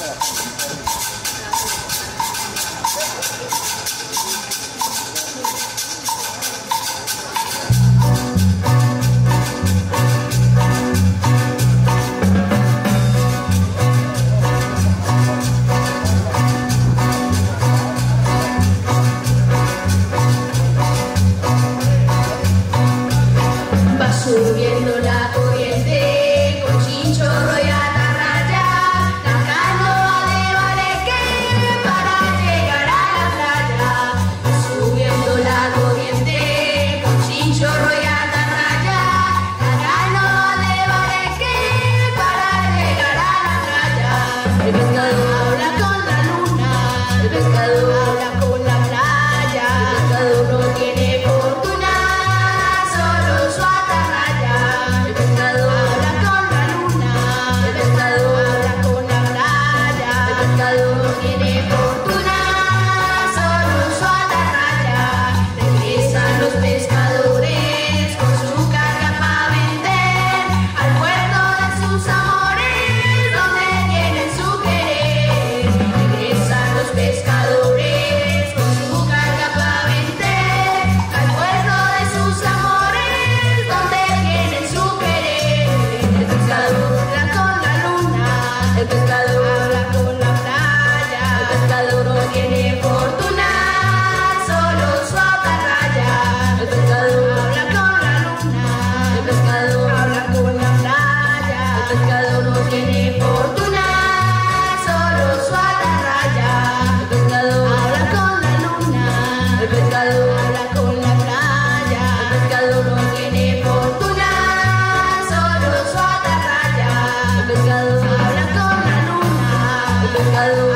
Subiendo la corriente con chinchorro y atarraya, la canoa de Valeque para llegar a la playa. Subiendo la corriente con chinchorro y atarraya, la canoa de Valeque para llegar a la playa. El pescador habla con la luna, el pescador habla con la playa, el pescador no tiene fortuna, solo su atarraya. El pescador habla con la luna, el pescador habla con la playa, el pescador no tiene fortuna, solo su atarraya. Regresan los pescadores con su carga para vender al puerto de sus amores, donde tienen su querer. Regresan los pescadores con su carga para vender al puerto de sus amores, donde tienen su querer. El pescador habla con la luna, el pescador habla con la playa, el pescador no tiene fortuna, solo su atarraya. El pescador habla con la luna, el pescador habla con la playa, el pescador no tiene fortuna, solo su atarraya. El pescador habla con la luna, el pescador habla con la playa, el pescador no tiene fortuna, solo su atarraya. El pescador habla con la luna, el pescador